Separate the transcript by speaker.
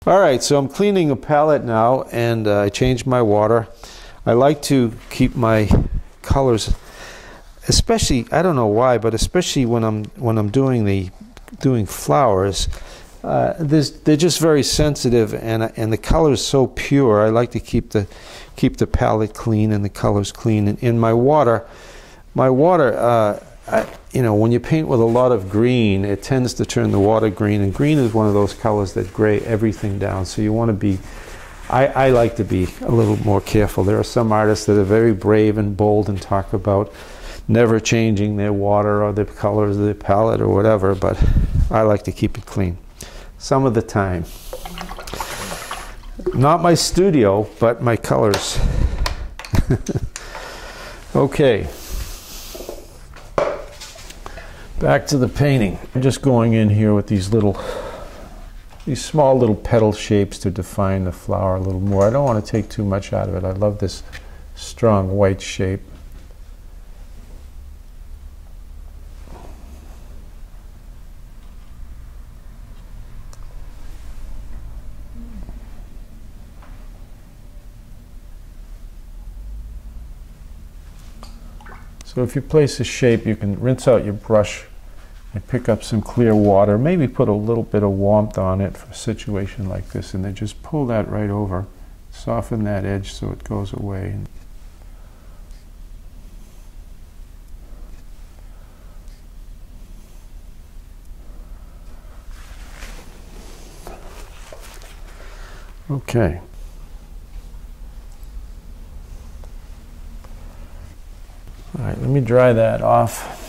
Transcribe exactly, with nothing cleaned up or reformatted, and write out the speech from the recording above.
Speaker 1: All right, so I'm cleaning a palette now, and uh, I changed my water. I like to keep my colors, especially, I don't know why, but especially when I'm when I'm doing the doing flowers, uh, they're just very sensitive, and and the color is so pure. I like to keep the keep the palette clean and the colors clean. And in my water, my water. Uh, I, you know, when you paint with a lot of green, it tends to turn the water green, and green is one of those colors that gray everything down. So you want to be, I, I like to be a little more careful. There are some artists that are very brave and bold and talk about never changing their water or the colors of their palette or whatever, but I like to keep it clean some of the time. Not my studio, but my colors. Okay. Back to the painting. I'm just going in here with these little, these small little petal shapes to define the flower a little more. I don't want to take too much out of it. I love this strong white shape. So if you place a shape, you can rinse out your brush and pick up some clear water, maybe put a little bit of warmth on it for a situation like this, and then just pull that right over, soften that edge so it goes away. Okay. All right, let me dry that off.